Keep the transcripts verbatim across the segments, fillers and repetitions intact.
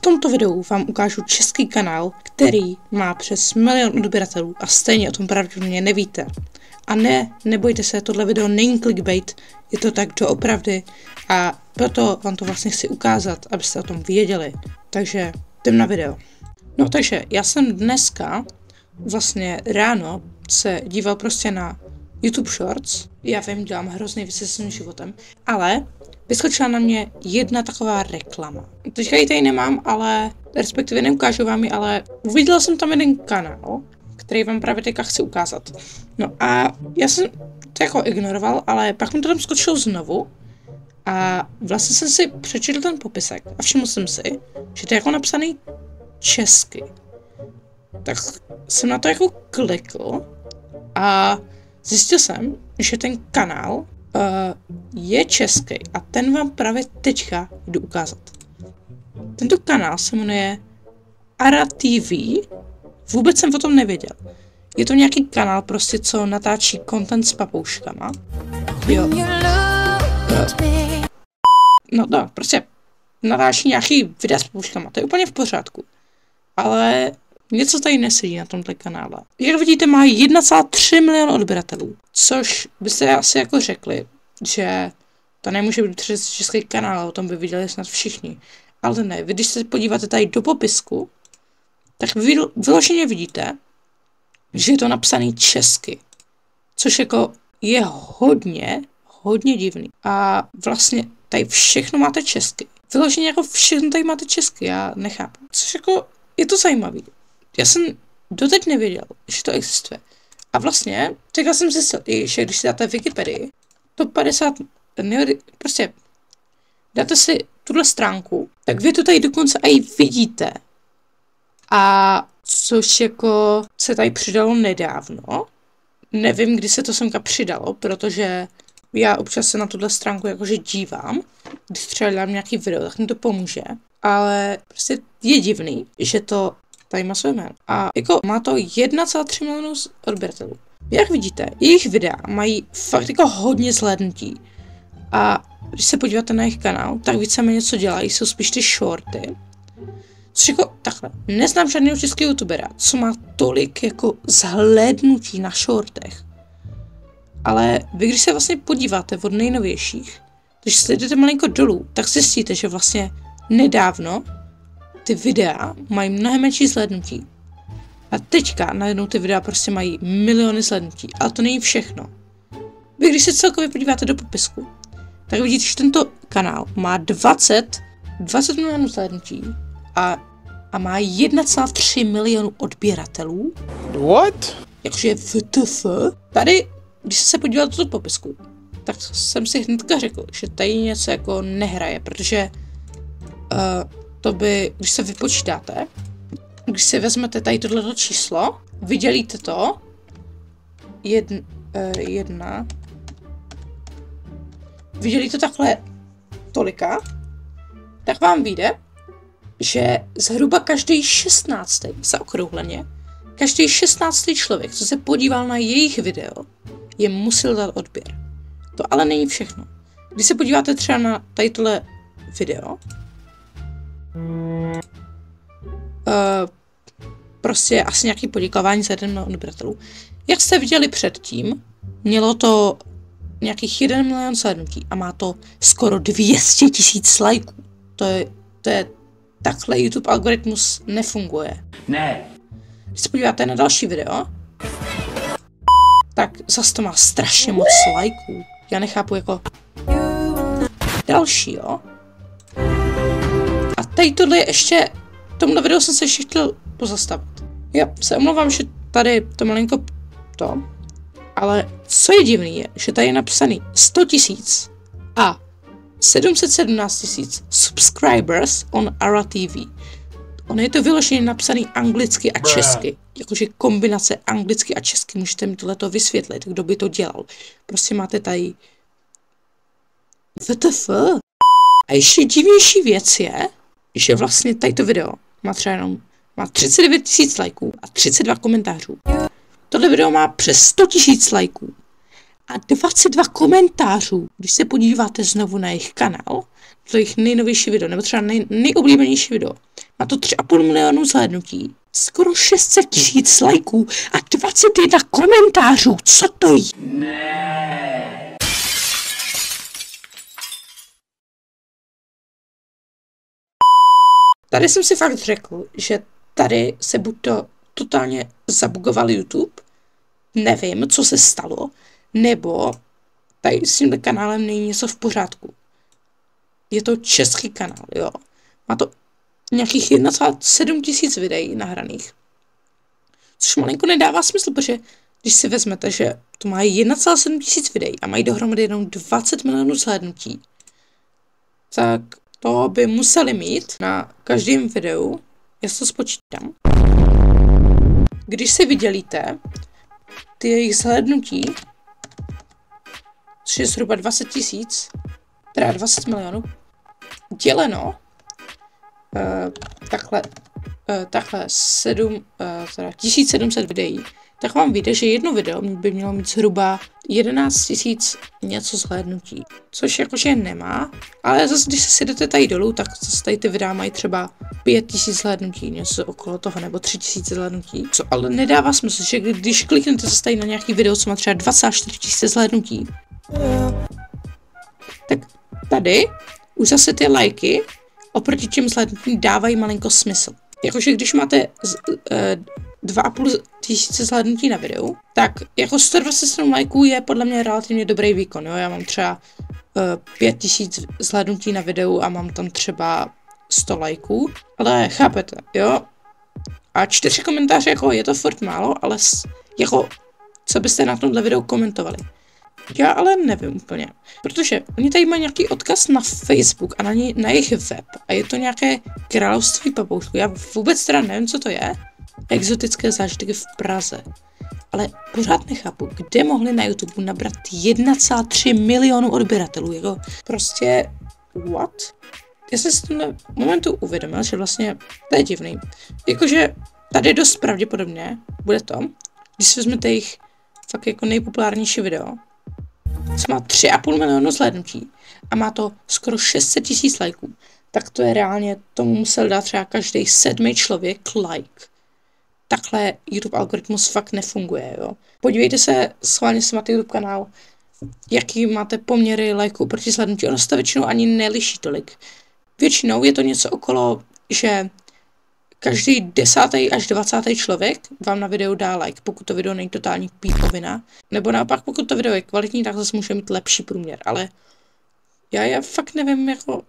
tomto videu vám ukážu český kanál, který má přes milion odběratelů a stejně o tom pravděpodobně nevíte. A ne, nebojte se, tohle video není clickbait, je to tak doopravdy a proto vám to vlastně chci ukázat, abyste o tom věděli. Takže jdem na video. No takže já jsem dneska vlastně ráno se díval prostě na YouTube Shorts. Já vím, dělám hrozný věci se svým životem, ale vyskočila na mě jedna taková reklama. Teďka ji tady nemám, ale respektive neukážu vám ji, ale uviděla jsem tam jeden kanál, který vám právě teďka chci ukázat. No a já jsem to jako ignoroval, ale pak mi to tam skočilo znovu a vlastně jsem si přečetl ten popisek a všiml jsem si, že to je jako napsaný česky. Tak jsem na to jako klikl a zjistil jsem, že ten kanál uh, je český a ten vám právě teďka jdu ukázat. Tento kanál se jmenuje Ara T V. Vůbec jsem o tom nevěděl. Je to nějaký kanál prostě, co natáčí content s papouškama. Jo. No, no, prostě natáčí nějaký videa s papouškama, to je úplně v pořádku. Ale něco tady nesedí na tomto kanále. Jak vidíte, má jedna celá tři milionu odběratelů, což byste asi jako řekli, že to nemůže být přes český kanál, o tom by viděli snad všichni. Ale ne, vy když se podíváte tady do popisku, tak vy vyloženě vidíte, že je to napsaný česky, což jako je hodně, hodně divný. A vlastně tady všechno máte česky. Vyloženě jako všechno tady máte česky, já nechápu. Což jako je to zajímavý. Já jsem doteď nevěděl, že to existuje. A vlastně, teďka jsem zjistil, že když si dáte Wikipedii, to padesát, ne, prostě dáte si tuhle stránku, tak vy to tady dokonce i vidíte. A což jako se tady přidalo nedávno. Nevím, kdy se to semka přidalo, protože já občas se na tuhle stránku jakože dívám, když třeba dělám nějaký video, tak mi to pomůže. Ale prostě je divný, že to tady má své jméno. A jako má to jedna celá tři milionu odběratelů. Jak vidíte, jejich videa mají fakt jako hodně zhlédnutí. A když se podíváte na jejich kanál, tak víceméně co dělají, jsou spíš ty shorty. Což jako takhle, neznám žádného českého youtubera, co má tolik jako zhlédnutí na shortech. Ale vy když se vlastně podíváte od nejnovějších, když sledujete malinko dolů, tak zjistíte, že vlastně nedávno ty videa mají mnohem menší zhlédnutí. A teďka najednou ty videa prostě mají miliony zhlédnutí, ale to není všechno. Vy když se celkově podíváte do popisku, tak vidíte, že tento kanál má dvacet, dvacet milionů zhlédnutí a, a má jedna celá tři milionu odběratelů. What? Jakože W T F. Tady, když se podíval do toho popisku, tak jsem si hnedka řekl, že tady něco jako nehraje, protože uh, to by, když se vypočítáte, když si vezmete tady tohleto číslo, vydělíte to, jedn, uh, jedna, vydělíte takhle tolika, tak vám vyjde, že zhruba každý šestnáctý, zaokrouhleně, každý šestnáctý člověk, co se podíval na jejich video, je musel dát odběr. To ale není všechno. Když se podíváte třeba na tadyhle video, Uh, prostě asi nějaký poděkování za jeden milion odběratelů. Jak jste viděli předtím, mělo to nějakých jeden milion slednutí a má to skoro dvě stě tisíc lajků. To je, to je, takhle YouTube algoritmus nefunguje. Ne. Když se podíváte na další video, tak zase to má strašně moc lajků. Já nechápu jako další, jo. A tady tohle je ještě, v tomhle videu jsem se ještě chtěl pozastavit. Já se omlouvám, že tady to malinko to, ale co je divný je, že tady je napsaný sto tisíc a sedm set sedmnáct tisíc subscribers on Ara T V. Ono je to vyloženě napsaný anglicky a česky. Jakože kombinace anglicky a česky. Můžete mi tohleto vysvětlit, kdo by to dělal. Prostě máte tady W T F. A ještě divnější věc je, že vlastně tady to video má třeba jenom má třicet devět tisíc lajků a třicet dva komentářů. Tohle video má přes sto tisíc lajků a dvacet dva komentářů. Když se podíváte znovu na jejich kanál, to jejich nejnovější video, nebo třeba nej, nejoblíbenější video, Má to tři a půl milionu zhlédnutí, skoro šest set tisíc lajků a dvacet jedna komentářů. Co to je? Ne. Tady jsem si fakt řekl, že tady se buď to totálně zabugoval YouTube, nevím, co se stalo, nebo tady s tímhle kanálem není něco v pořádku. Je to český kanál, jo. Má to nějakých jedna celá sedm tisíc videí nahraných. Což malinko nedává smysl, protože když si vezmete, že to má jedna celá sedm tisíc videí a mají dohromady jenom dvacet milionů zhlédnutí, tak to by museli mít na každém videu, já to spočítám. Když si vydělíte ty jejich zhlédnutí, což je zhruba dvacet tisíc, teda dvacet milionů, děleno uh, takhle, uh, takhle sedm, uh, teda tisíc sedm set videí, tak vám vyjde, že jedno video by mělo mít zhruba jedenáct tisíc něco zhlédnutí, což jakože nemá, ale zase když si jdete tady dolů, tak zase tady ty videa mají třeba pět tisíc zhlédnutí, něco okolo toho, nebo tři tisíce zhlédnutí, co ale nedává smysl, že když kliknete zase tady na nějaký video, co má třeba dvacet čtyři tisíce zhlédnutí, tak tady už zase ty lajky oproti těm zhlédnutím dávají malinko smysl. Jakože když máte z, e, dva a půl tisíce zhlédnutí na videu, tak jako sto dvacet sedm lajků je podle mě relativně dobrý výkon, jo, já mám třeba uh, pět tisíc zhlédnutí na videu a mám tam třeba sto lajků, ale chápete, jo, a čtyři komentáře, jako je to furt málo, ale s, jako, co byste na tomhle videu komentovali? Já ale nevím úplně, protože oni tady mají nějaký odkaz na Facebook a na, ní, na jejich web a je to nějaké království papoušků, já vůbec teda nevím, co to je. Exotické zážitky v Praze. Ale pořád nechápu, kde mohli na YouTube nabrat jedna celá tři milionu odběratelů. Jako prostě, what? Já jsem si v tomhle momentu uvědomil, že vlastně to je divný. Jakože tady dost pravděpodobně bude to, když si vezmete jejich fakt jako nejpopulárnější video, co má tři a půl milionu zhlédnutí a má to skoro šest set tisíc lajků, tak to je reálně, tomu musel dát třeba každý sedmý člověk like. Takhle YouTube algoritmus fakt nefunguje, jo. Podívejte se, schválně si máte YouTube kanál, jaký máte poměry lajků proti zhlédnutí. Ono se to většinou ani neliší tolik. Většinou je to něco okolo, že každý desátý až dvacátý člověk vám na video dá like, pokud to video není totální pípovina. Nebo naopak, pokud to video je kvalitní, tak zase může mít lepší průměr. Ale já, já fakt nevím, jako...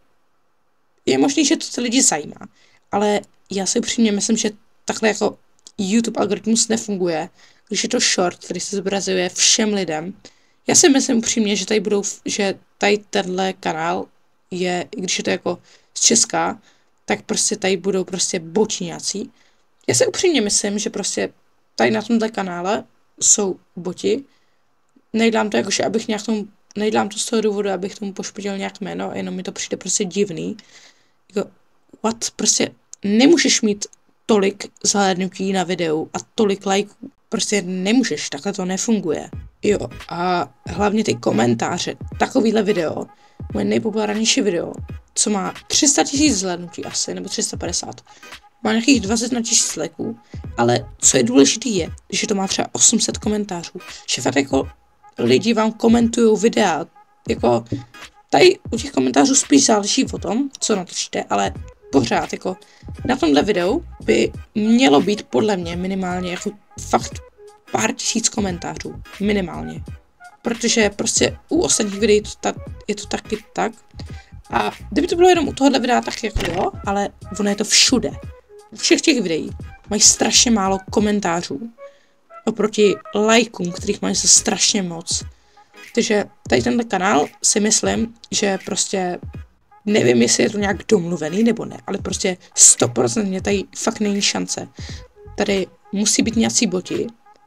Je možný, že to ty lidi zajímá. Ale já si upřímně myslím, že takhle jako YouTube algoritmus nefunguje, když je to short, který se zobrazuje všem lidem. Já si myslím upřímně, že tady budou, že tady tenhle kanál je, když je to jako z Česka, tak prostě tady budou prostě botíňáci. Já si upřímně myslím, že prostě tady na tomhle kanále jsou boti. Nejdám to jakože, abych nějak tomu, nejdám to z toho důvodu, abych tomu pošpětil nějak jméno, jenom mi to přijde prostě divný. Jako, what? Prostě nemůžeš mít tolik zhlédnutí na videu a tolik lajků. Prostě nemůžeš, takhle to nefunguje. Jo, a hlavně ty komentáře, takovýhle video, moje nejpopulárnější video, co má tři sta tisíc zhlédnutí asi, nebo tři sta padesát, má nějakých dvacet na tisíc lajků, ale co je důležité je, že to má třeba osm set komentářů, že fakt jako lidi vám komentují videa, jako tady u těch komentářů spíš záleží o tom, co natočíte, ale pořád, jako na tomhle videu by mělo být podle mě minimálně jako fakt pár tisíc komentářů. Minimálně. Protože prostě u ostatních videí to ta, je to taky tak. A kdyby to bylo jenom u tohohle videa, tak jako jo, ale ono je to všude. U všech těch videí mají strašně málo komentářů. Oproti lajkům, kterých mají se strašně moc. Takže tady tenhle kanál si myslím, že prostě nevím, jestli je to nějak domluvený nebo ne, ale prostě sto procent tady fakt není šance. Tady musí být nějací boti,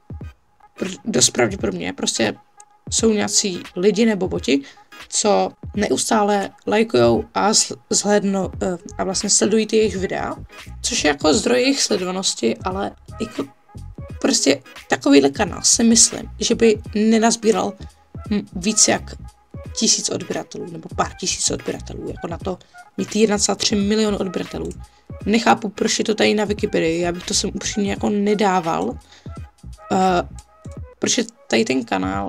dost pravděpodobně, prostě jsou nějací lidi nebo boti, co neustále lajkujou a zhlédnou a vlastně sledují ty jejich videa, což je jako zdroj jejich sledovanosti, ale jako prostě takovýhle kanál si myslím, že by nenazbíral víc jak tisíc odběratelů, nebo pár tisíc odběratelů, jako na to mít jedna celá tři milionu odběratelů. Nechápu, proč je to tady na Wikipedii, já bych to sem upřímně jako nedával. Uh, proč je tady ten kanál?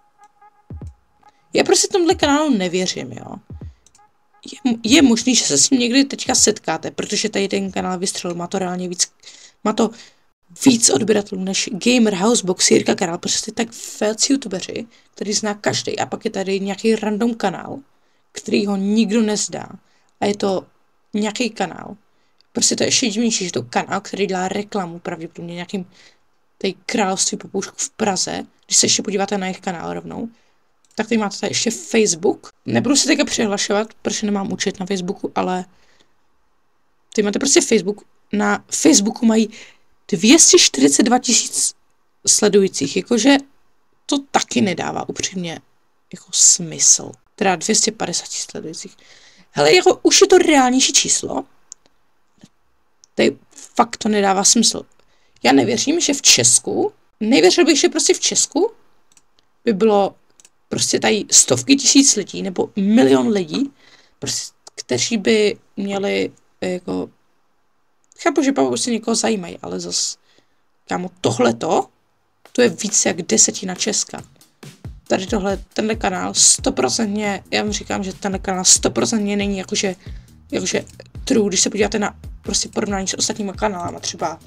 Já prostě tomhle kanálu nevěřím, jo. Je, je možný, že se s ním někdy teďka setkáte, protože tady ten kanál vystřelil, má to reálně víc, má to víc odběratelů než Gamer Housebox, Jirka kanál, prostě tak velcí youtubeři, který zná každý, a pak je tady nějaký random kanál, který ho nikdo nezdá, a je to nějaký kanál. Prostě to je ještě divnější, že to kanál, který dělá reklamu pravděpodobně nějakým tady království papoušků v Praze, když se ještě podíváte na jejich kanál rovnou, tak tady máte tady ještě Facebook. Nebudu se teďka přihlašovat, protože nemám účet na Facebooku, ale tady máte prostě Facebook. Na Facebooku mají dvě stě čtyřicet dva tisíc sledujících, jakože to taky nedává upřímně jako smysl. Teda dvě stě padesát tisíc sledujících. Hele, jako už je to reálnější číslo. Tady fakt to nedává smysl. Já nevěřím, že v Česku, nevěřil bych, že prostě v Česku by bylo prostě tady stovky tisíc lidí, nebo milion lidí, prostě, kteří by měli jako, chápu, že prostě někoho zajímají, ale zas, kámo, tohleto, to je víc jak desetina Česka. Tady tohle, tenhle kanál stoprocentně, já vám říkám, že tenhle kanál stoprocentně není jakože, jakože true, když se podíváte na prostě porovnání s ostatníma kanálama, třeba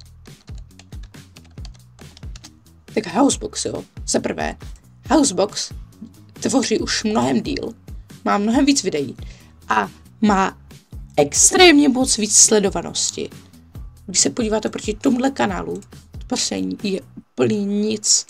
tak Housebox, jo, za prvé, Housebox tvoří už mnohem díl, má mnohem víc videí a má extrémně moc víc sledovanosti. Když se podíváte proti tomuhle kanálu, to prostě je úplně nic.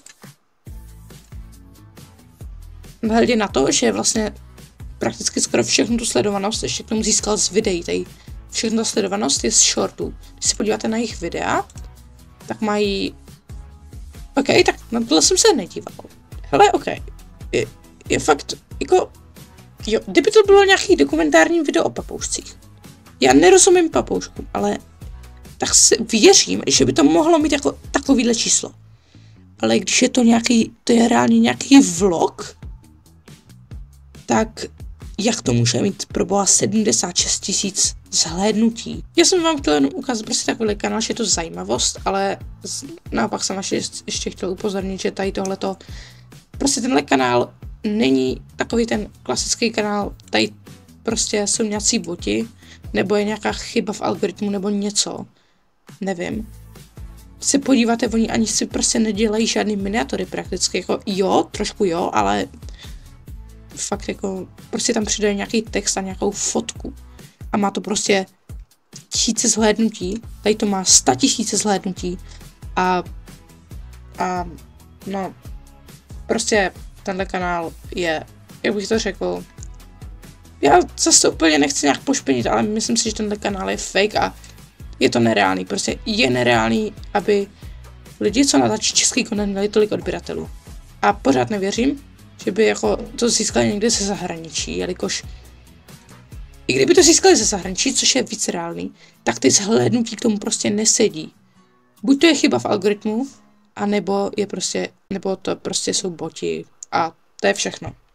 Hledě na to, že vlastně prakticky skoro všechnu tu sledovanost ještě k tomu získal z videí. Tady všechna ta sledovanost je z shortů. Když se podíváte na jejich videa, tak mají... OK, tak na tohle jsem se nedíval. Hele, OK. Je, je fakt, jako... Jo, kdyby to bylo nějaký dokumentární video o papoušcích. Já nerozumím papouškům, ale tak si věřím, že by to mohlo mít jako takovýhle číslo. Ale když je to nějaký, to je reálně nějaký vlog, tak jak to může mít pro boha sedmdesát šest tisíc zhlédnutí? Já jsem vám chtěl jenom ukázat prostě takový kanál, že je to zajímavost, ale naopak jsem ještě, ještě chtěl upozornit, že tady tohleto, prostě tenhle kanál není takový ten klasický kanál, tady prostě jsou nějací boti, nebo je nějaká chyba v algoritmu, nebo něco, nevím. Když se podíváte, oni ani si prostě nedělají žádný miniatury prakticky, jako jo, trošku jo, ale fakt jako, prostě tam přidá nějaký text a nějakou fotku a má to prostě tisíce zhlédnutí, tady to má sta tisíce zhlédnutí a, a no, prostě tenhle kanál je, jak bych to řekl, já zase úplně nechci nějak pošpinit, ale myslím si, že tenhle kanál je fake a je to nereálný, prostě je nereálný, aby lidi, co natáčí český content, měli tolik odběratelů. A pořád nevěřím, že by jako to získali někde ze zahraničí, jelikož i kdyby to získali ze zahraničí, což je víc reálný, tak ty zhlédnutí k tomu prostě nesedí. Buď to je chyba v algoritmu, anebo je prostě, nebo to prostě jsou boti a to je všechno.